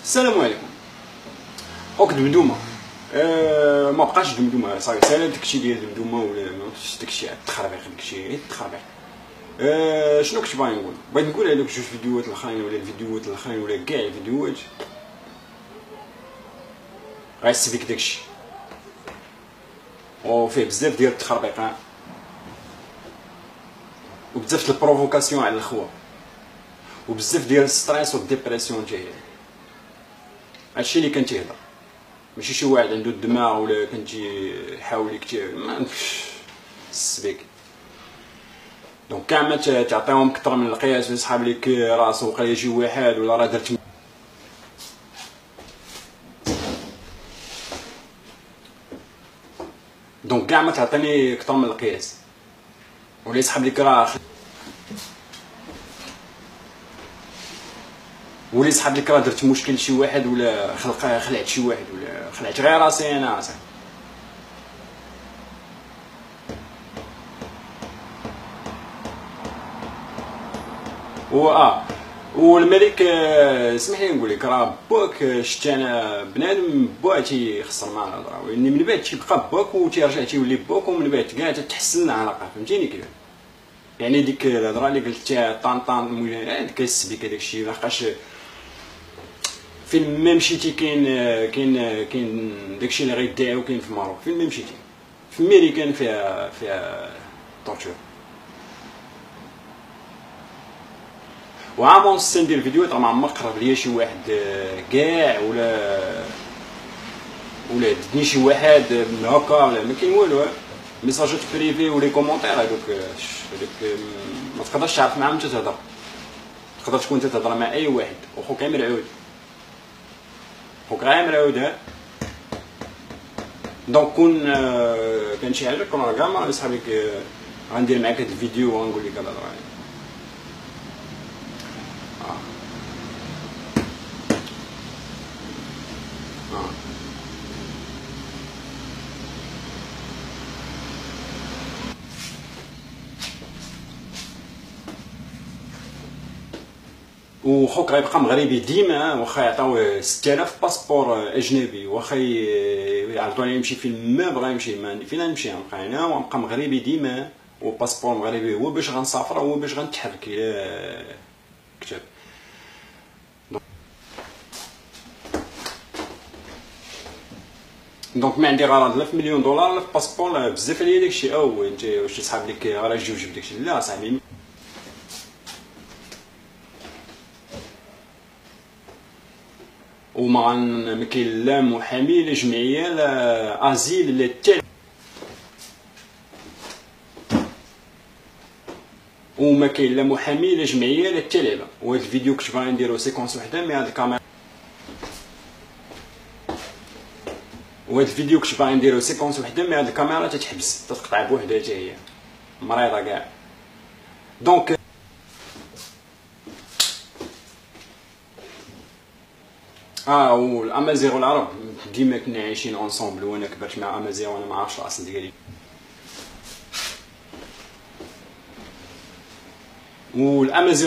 السلام عليكم. هاك دمدومه ما بقاش دمدومه صافي سالات داكشي ديال دمدومه ولا ما عرفتش داكشي التخربيق داكشي التخربيق. شنو كنت باغي نقول؟ بغيت نقول على دوك جوج فيديوهات الاخرين ولا الفيديوهات الاخرين ولا كاع الفيديوهات غيسبيك داكشي وفيه بزاف ديال التخربيق وبزاف البروفوكاسيون على الخوا وبزاف ديال الستريس والديبرسيون حتى هي. هادشي اللي كان تيهضر، ماشي شي واحد عنده الدماغ ولا كنتي حاول السبيك. دونك كاع ما تعطيهم كثر من القياس ويسحب لك راسو وقال يجي واحد ولا راه درت دونك كاع ما تعطيني كثر من القياس ولا يسحب لك راه ولا يسحب لك راه درت مشكل لشي واحد ولا خلعت شي واحد ولا خلعت غير راسي انا صاحبي. والملك اسمح لي نقول لك راه باك شفت انا بنادم با تيخسر مع الهضره، واني من بعد تيبقى باك وتيرجع تيولي باك ومن بعد كاع تتحسن العلاقه، فهمتيني كيف يعني ديك الهضره اللي قلتها طان هذاك السبيك هذاك الشيء لحقاش فين ما مشيتي كاين داكشي اللي غيدعيو كاين في المغرب، فين ما مشيتي في امريكان فيها طورتور. وعامون السن ديال الفيديوهات راه ما عمر قرب ليا شي واحد كاع ولا دني شي واحد من هكا ولا ما كاين والو. ميساجات بريفي ولي كومونتير هذوك ما تقدرش تعرف معاهم حتى تهضر، تقدر تكون تهضر مع اي واحد وخوك غير مرعود، خوك غير مرعود. دونك كان شي حاجه كون راه كاع ما يصحاب لك غندير معاك هاد الفيديو وغنقول لك الهضره. وخوك غيبقى مغربي ديما واخا يعطيوه 6000 باسبور اجنبي، واخا يعرضوا عليه يمشي فين ما بغا يمشي، فين نمشي نبقى هنا ونبقى مغربي ديما، وباسبور مغربي هو باش غنسافر هو باش غنتحرك الى كتاب. دونك ما عندي غرض لا في مليون دولار لا في باسبور بزاف عليا داكشي. انت واش تسحب لك راه جوج جيب داكشي؟ لا صاحبي، وما كاين لا محامي لا جمعيه لا ازيل لا حتى، وما كاين لا محامي لا جمعيه لا حتى لعبه. وهذا الفيديو كنت باغي نديرو سيكونس وحده مي هاد الكاميرا، هاد الكاميرا تتحبس تتقطع بوحدها حتى هي مريضه كاع. دونك والامازيغ والعرب ديما كنا عايشين اونصومبل، وانا كبرت مع امازيغ وانا ما عارفش الاصل ديالي. والامازيغ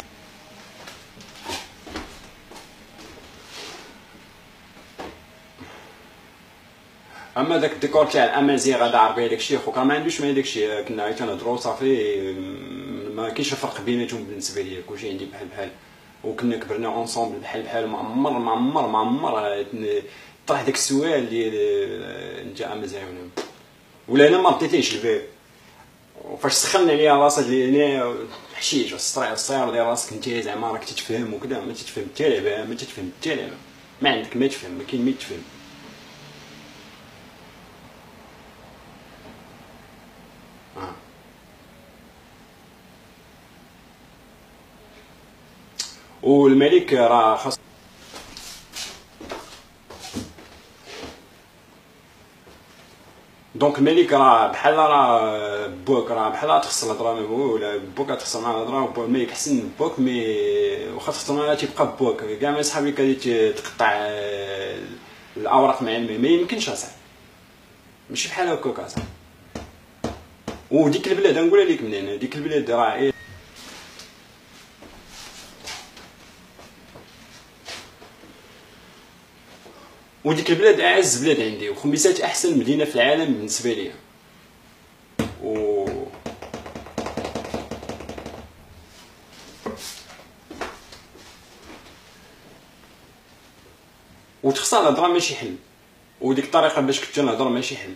اما داك الديكور تاع الامازيغ هذا عربي داكشي خوك ما عندوش مع داكشي، كنا غير تنهضرو صافي ما كاينش الفرق بيناتهم بالنسبه ليا، كلشي عندي بحال وكنا كبرنا اونصومبل بحال ما عمر طرح داك السؤال ديال انت امازيغ ولا انا ما بديتيش الباب. وفاش سخنا عليا راسك لهنا حشيش الصير ديال راسك انت زعما راك تتفهم وكذا، ما تتفهم حتى لعبه، ما عندك ما تفهم، ما كاين ما تفهم. والملك راه خاص دونك الملك راه بحال راه بوك راه بحال تخسر الهضره ما هو ولا بوك تخسر مع الهضره. الملك حسن بوك مي واخا تخسر معاه تيبقى بوك كاع ما يصحاب لك تقطع الاوراق مع الماء، ما يمكنش اصاحبي، ماشي بحال هكاك اصاحبي. وديك البلاد نقولها لك من هنا، ديك البلاد راه وديك البلاد اعز بلاد عندي، وخميسات احسن مدينه في العالم بالنسبه لي. وتخصها الهضره ماشي حل، وديك الطريقه باش كنت نهضر ماشي حل.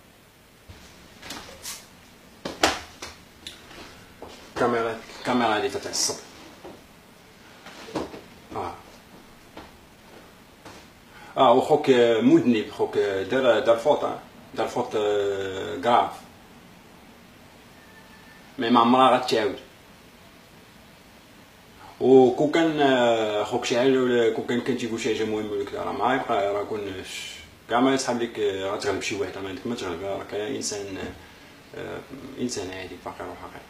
الكاميرا هادي تتعصب. وخوك مذنب، خوك دار فوت كراف، مي ما عمرها غتعاود. وكون كان خوك شي حاجه ولا كون كان تيقول شي حاجه مهمه ولا كذا، راه ما يبقى، راه كون كاع ما يصحاب لك غتغلب شي واحد، ما عندك ما تغلب، راك انسان عادي فقير وحقير.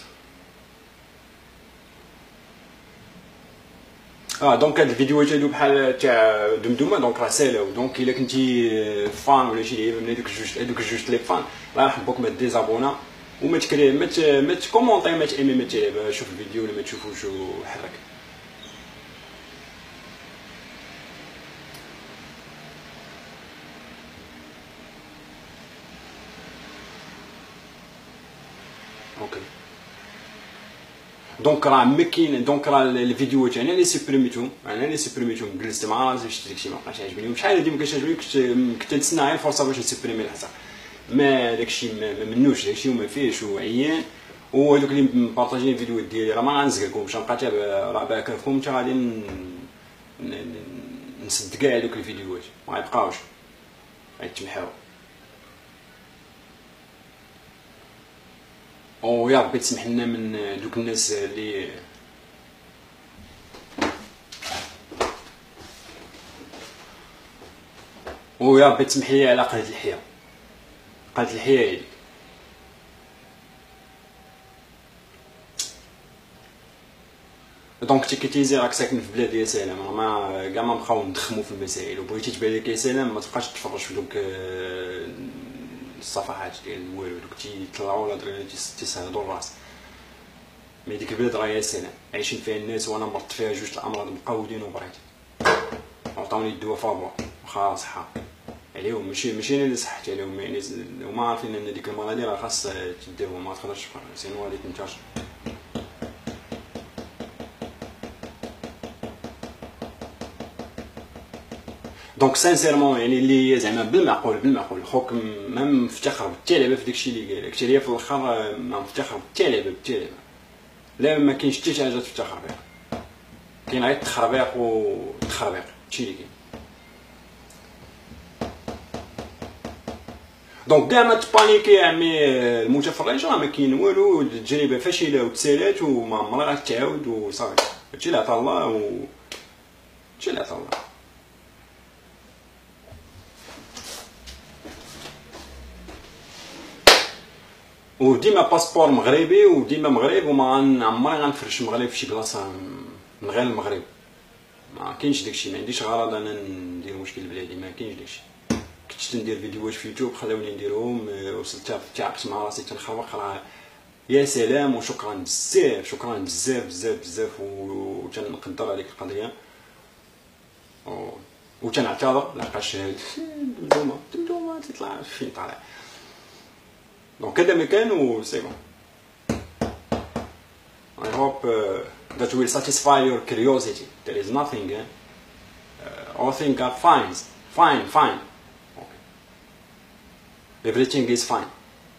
دونك هاد الفيديوهات هادو بحال تاع دمدمه، دونك راه سالاو. دونك الا كنتي فان ولا شي لعيبه من هادوك الجوج لي فان، راه نحبوك ما ديزابونا وما تكري ما تكومونطي، ما تايمي، ما تلعب، شوف الفيديو ولا ما تشوفوش وحرك. اوكي دونك راه ما كاين، دونك راه الفيديوهات انا اللي سوبريميتهم، جلست مع راسي شفت داكشي ما بقاش عاجبني، وشحال هادي ما كانش عاجبني، كنت نتسنى غير الفرصه باش نسوبريمي الحصه. ما داكشي ما منوش داكشي وما فيهش وعيان. وهادوك اللي مبارطاجين الفيديوهات ديالي راه ما غنزقلكمش، غنبقى تابع، راه باكركم حتى غادي نسد كاع هادوك الفيديوهات، ما غيبقاوش غيتمحاو. ويا ربي تسمح لنا من دوك الناس اللي ويا ربي تسمح لي على قناة الحياة. قناة الحياة هاديك دونك تيكيتيزي راك ساكن في بلاد يا سلام، ما كاع ما نبقاو ندخمو في المسائل، وبغيتي تبان لك يا سلام ما تبقاش تفرج في دوك الصفحات ديال والو، دوك تيطلعوا ولا تيسهدوا الراس. مي ديك البلاد راه يا سلام عايشين فيها الناس، وانا مرضت فيها جوج الامراض مقودين وبريت، عطاوني الدواء فابور واخا صحه عليهم، ماشي انا اللي صحت عليهم، يعني هما عارفين ان ديك المرض راه خاص تداوى، ما تقدرش تفرج سينو غادي تنتشر. دونك سانسيرمون يعني اللي زعما بالمعقول خوك ما مفتخر حتى لعبه في داكشي اللي قال، قلت لي في الاخر ما مفتخر حتى لعبه لا ما كاينش حتى شي حاجه تفتخر بها، كاين غير التخربيق والتخربيق، هادشي اللي كاين. دونك كاع ما تبانيكي يا عمي المتفرج، راه ما كاين والو، التجربه فاشله وتسالات وما عمرها غتعاود وصافي، هادشي اللي عطا الله هادشي اللي عطا الله. وديما باسبور مغربي وديما مغرب، وما عمري غنفرش مغرب في شي بلاصه من غير المغرب، ما كاينش داكشي، ما عنديش غرض انا ندير مشكل بلادي، ما كاينش داكشي. كنت ندير فيديوهات في يوتيوب خلاوني نديرهم، وصلت تعبت مع راسي تنخربق، راه يا سلام وشكرا بزاف، شكرا بزاف بزاف بزاف، وتنقدر هذيك القضيه وتنعتذر لحقاش دمدومه تطلع فين طالع. دونك هذا ما كان و سي بون. I hope that will satisfy your curiosity. There is nothing. All things are fine. Okay. Everything is fine.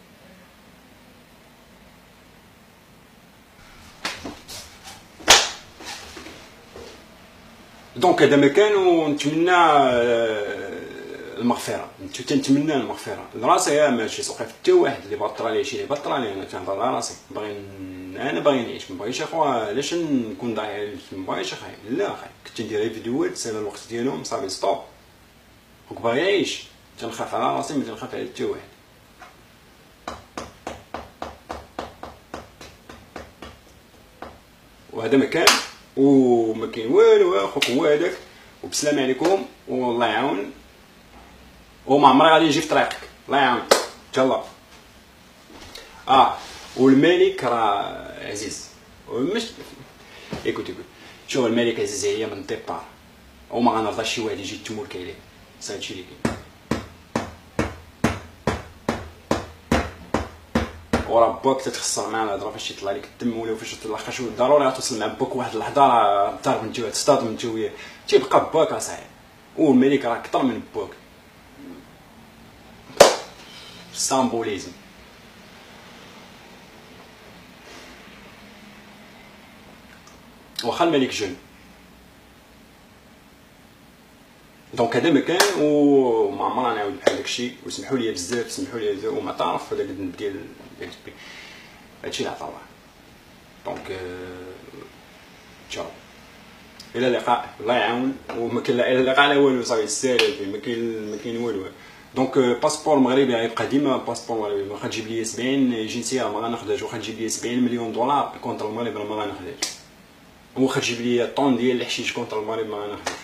دونك هذا ما كان، ونتمنى المغفره، تنتمنى المغفره لراسي، ماشي سوقي حتى واحد اللي بطر عليه شي اللي بطر عليه، انا تنهضر على راسي، انا باغي نعيش، ما باغيش اخويا علاش نكون ضايع، ما باغيش اخاي، لا اخاي كنت ندير فيديوهات سالا الوقت ديالهم صافي ستوب، دوك باغي يعيش، تنخاف على راسي ما تنخاف على حتى واحد. وهذا ما كان وما كاين والو، اخوك هو هذاك، وبسلام عليكم والله يعاون، وما عمري غادي نجي في طريقك، الله يعاونك تهلا. والملك راه عزيز، مش ايكوتي شوف الملك عزيز هي من ديبار، وما غنرضاش شي واحد يجي يتمولك عليه، هادشي اللي كاين. وراه باك تتخسر مع الهضره فاش يطلع لك الدم ولا فاش لاخاطش ضروري غتوصل مع باك واحد اللحظه راه ضرب انت تصطدم انت وياه تيبقى باك اصاحبي. والملك راه كثر من باك. سامبوليزم. واخا الملك جون دونك هذا مكان وما عمرنا نعاود بحال داكشي. وسمحوا لي بزاف، سمحوا لي بزاف وما تعرف هذا الذنب ديال تبي هادشي اللي عطا الله. دونك تشاو الى اللقاء. الله يعاون. وما كاين لا الى اللقاء لا والو صافي السالفه ما كاين والو. دونك باسبور مغربي غيبقى ديما باسبور مغربي. واخا تجيب لي 70 جنسيه ما غناخذهاش. واخا تجيب لي 70 مليون دولار كونتر المغرب ما غناخذهاش. واخا تجيب لي طون ديال الحشيش كونتر المغرب ما غناخذوش.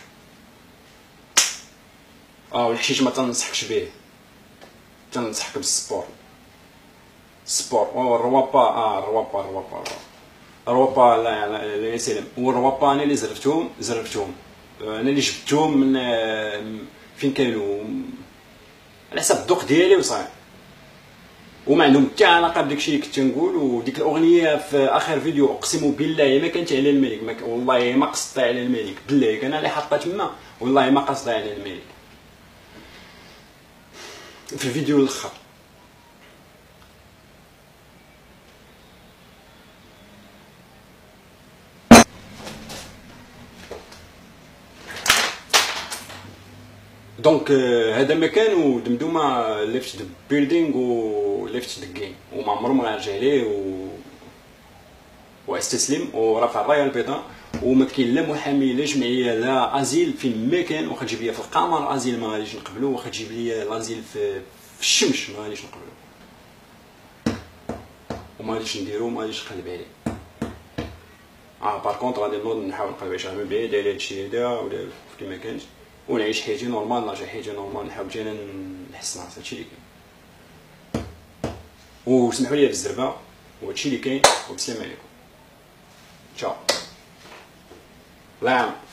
والحشيش ما تنصحكش به، تنصحك بالسبور. السبور الروابا لا يسلم. والروابا انا اللي زرفتهم انا اللي جبتهم من فين كانوا على حسب الذوق ديالي وصافي. وما عندهم حتى علاقه بداكشي اللي كنت نقول. وديك الاغنيه في اخر فيديو اقسم بالله ما كانت على الملك، والله ما قصدتها على الملك بالله. انا اللي حاطها تما والله ما قصدتها على الملك في الفيديو الاخر. دونك هذا مكان ودمدومه ليفت ذا بيلدينغ و ليفت ذا جيم وما عمرو ما غنرجع ليه واستسلم ورفع الرايه البيضاء. وما كاين لا محامي لا جمعيه لا ازيل فين ما كان. واخا تجيب ليا في القمر ازيل ما غاديش نقبلو. واخا تجيب ليا الازيل في الشمس ما غاديش نقبلو وما غاديش نديرو وما غاديش نقلب عليه. بار كونطر غادي نوض نحاول نقلب عليه من بعيد على هادشي هذا ولا كيما كانت ونعيش حياتي نورمال. نرجع حياتي نورمال نحاول انا نحسن راسي. هادشي اللي كاين. وسمحوا لي بالزربه وهادشي اللي كاين. والسلام عليكم. تشاو. الله يعاون.